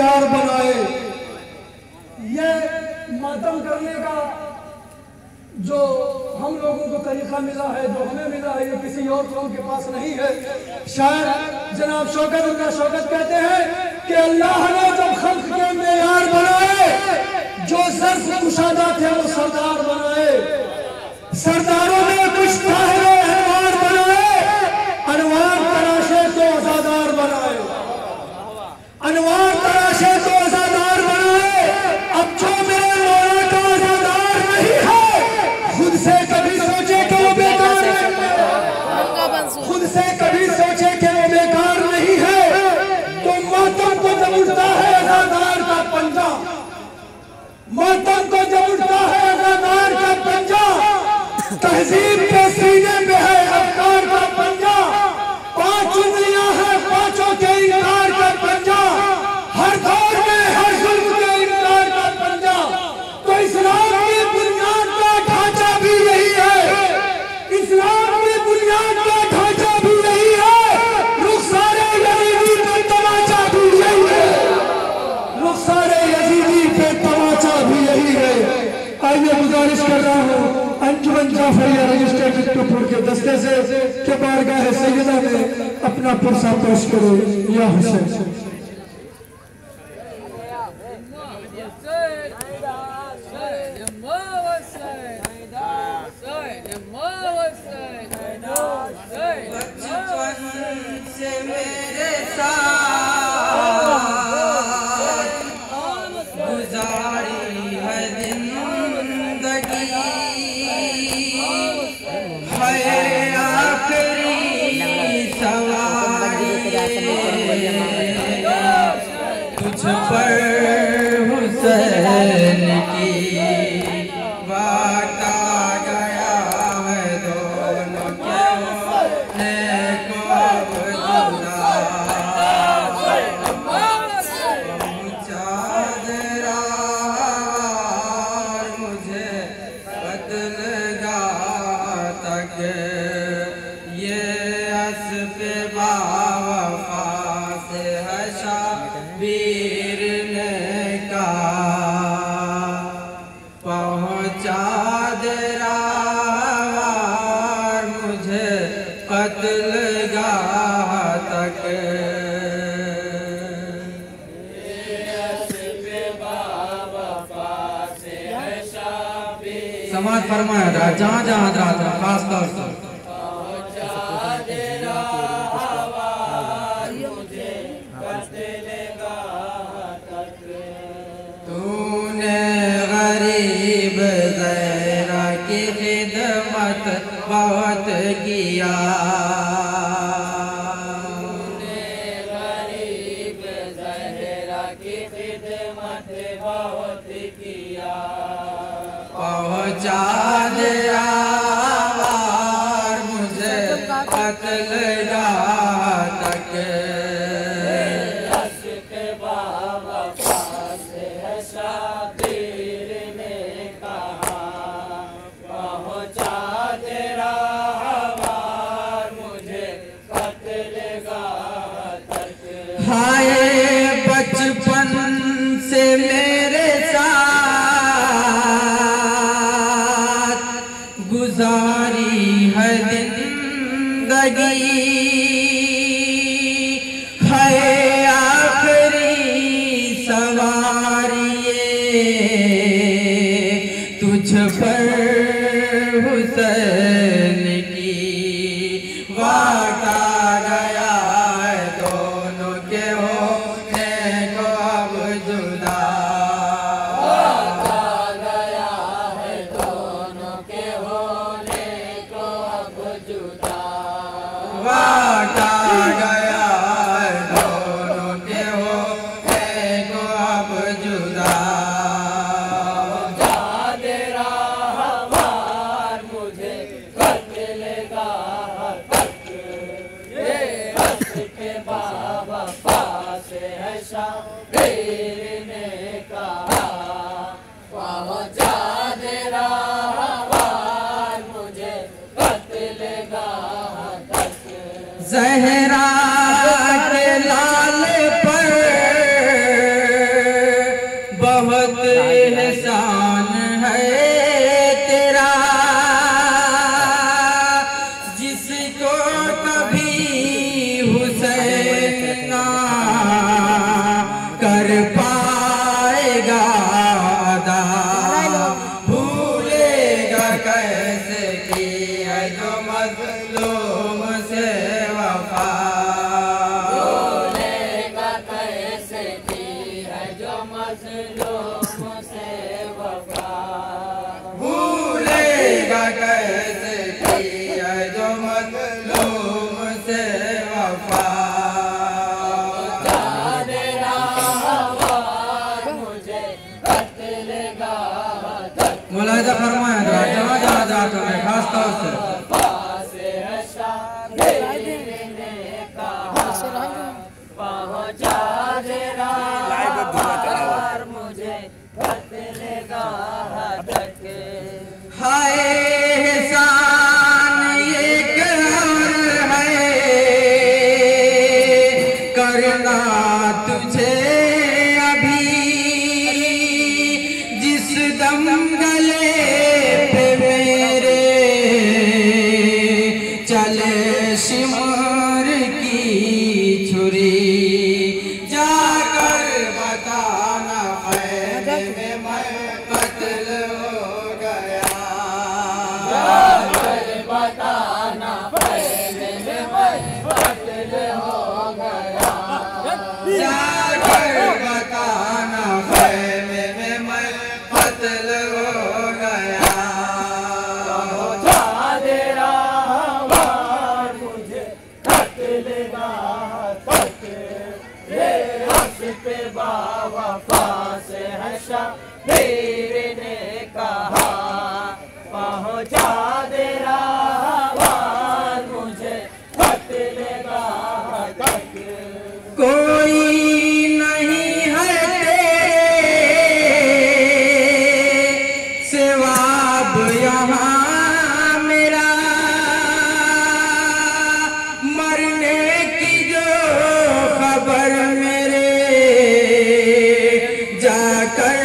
मेयार बनाए। ये मातम करने का जो हम लोगों को तरीका मिला है, जो हमें मिला है, ये किसी और कौम के पास नहीं है। शायद जनाब शौकत कहते हैं कि अल्लाह ने जब खल्क के मेयार बनाए, जो ज़र्फ़ कुशादा थे वो सरदार बनाए। सरदारों ने कुछ ताहिरे अनवार बनाए, अनवार तराशे तो आज़ादार बनाए, अनवार तराशे तो आज़ादार बनाए। अब जो मेरे मौला का आज़ादार नहीं है, खुद से कभी सोचे कि वो बेकार नहीं है, खुद से कभी सोचे कि वो बेकार नहीं है। तो मातम को जब उठता है आज़ादार का पंजा, मातम को जब उठता है आज़ादार का पंजा, तहजीब के सीने में है अफकार का पंजा। 5 उंगलियां हैं, पांचों के इनकार का पंजा, हर दौर में हर जुल्म के इनकार का पंजा। तो इस्लाम की बुनियाद का ढांचा भी यही है, इस्लाम की बुनियाद का ढांचा भी यही है। रुखसारे यजीदी पे तमाचा भी यही है, रुखसारे यजीदी पे तमाचा भी यही है। आइए गुजारिश कर रहा हूँ अंजुमन जाफरिया रजिस्ट्रेटेड टुपुर के दस्ते से के बारगाह सैयदा में अपना पुरसा पेश करो। या हुसैन तुझ पर हुसैन की बात आ गया है, दोनों के होने को जुदा। चादरा मुझे बदलगाह तक ये असफ़े बावफ़ा से है शाबीर ने कहा। पहुँचा दे राहवार मुझे कत्लगाह तक। समाज फरमाया जहाँ जहाँ खास तौर से तूने गरीब ज़हरा की खिदमत बहुत किया, तूने गरीब ज़हरा की खिदमत बहुत किया। पहुँचा दे आवार मुझे कत्लगाह तक। हाय बचपन से मेरे साथ गुजारी है जिंदगी, है आखिरी सवारी तुझ पर हुसैन की वाट आ गया है, दोनों के होने को अब जुदा। वाट आ गया है, दोनों के होने को अब जुदा। वाट आ गया है, दोनों के होने को अब जुदा। ज़हरा के लाल पर मजलूम से वफा भूलेगा कैसे की है जो मजलूम से वफा। मुलाहिजा फरमाएं जहाँ जहाँ जाते हैं खास तौर से हाय एहसान ये कहर है करना तुझे अभी जिस दम गले पे मेरे चले शिमर की छुरी जाकर बताना खैर में मैं कत्ल हो गया। बताना पहले में मैं कत्ल हो गया जाकर बताना खैर में मैं कत्ल हो गया। पहुंचा दे रहा मुझे कत्ल गाह तक ये हंस पे बावफा से है शबीर ने कहा पहुंचा दे रहा मुझे कत्ल गाह तक कोई नहीं है सेवाब यहाँ मेरा मरने की जो खबर मेरे जाकर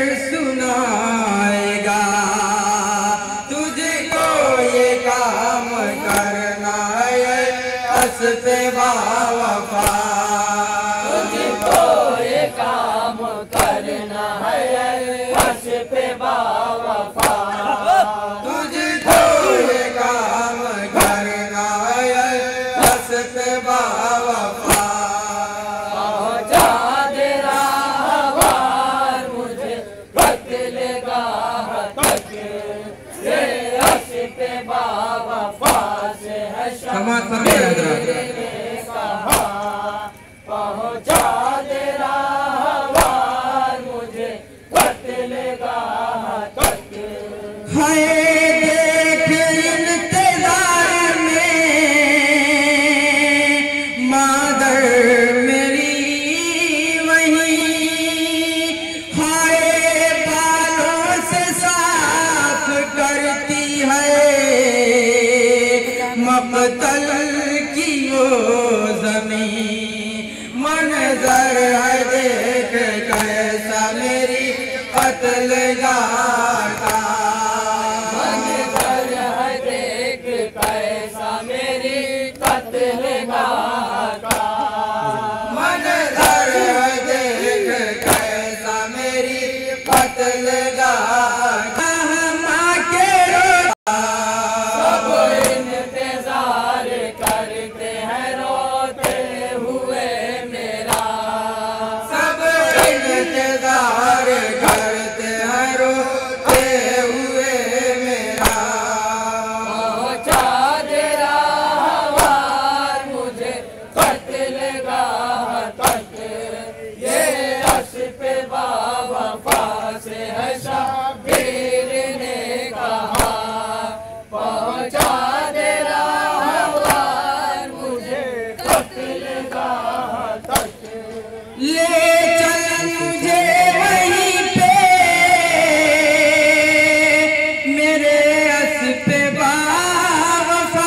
सुनाएगा। तुझको ये काम करना है हंसते बावफा। तुझको ये काम करना है हंस पे बावफा तुझको ये काम करना है हंसते बावफा। पहुंचा दे रहा मुझे कत्ल गाह तक ये हंस पे बावफा से है समाज फरमाएं हजरात। कहा पहुंचा दे रहा मुझे कत्ल गाह तक हाय देख इंतजार में मादर मेरी वहीं हाय बालों से साफ करती है मक़तल की वो ज़मीन मंजर है देख कैसा मेरी कत्ल गाता। मंजर है देख कैसा मेरी कत्ल गाह का मंजर है देख कैसा मेरी कत्ल गाता। माँ के सब इंतजार करते हैं रोते हुए मेरा सब इंतजार करते हैं रोते हुए मेरा। पहुंचा दे रहा मुझे कत्ल गाह तक ये हंस पे बावफा से है शबीर ने कहा पहुंचा दे रहा मुझे कत्ल गाह तक ले चल मुझे वहीं पे मेरे अस्पे बावफा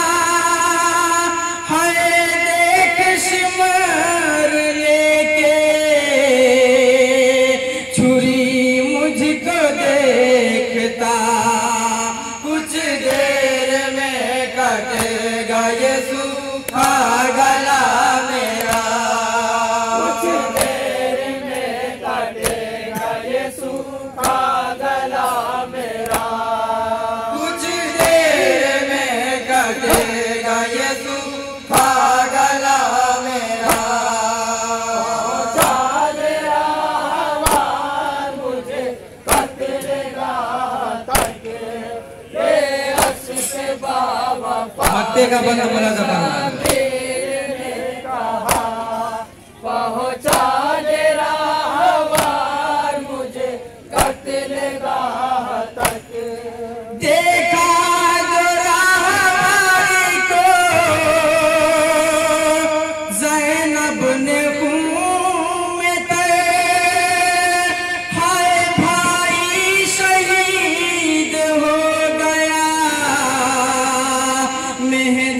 हाय देख शिमर लेके देखा बंदा बोला था पहुँचा दे राहवार मुझे कत्लगाह तक। देखा जो राहवारी को ज़ैनब ने खून में तय, हाय भाई शहीद हो गया।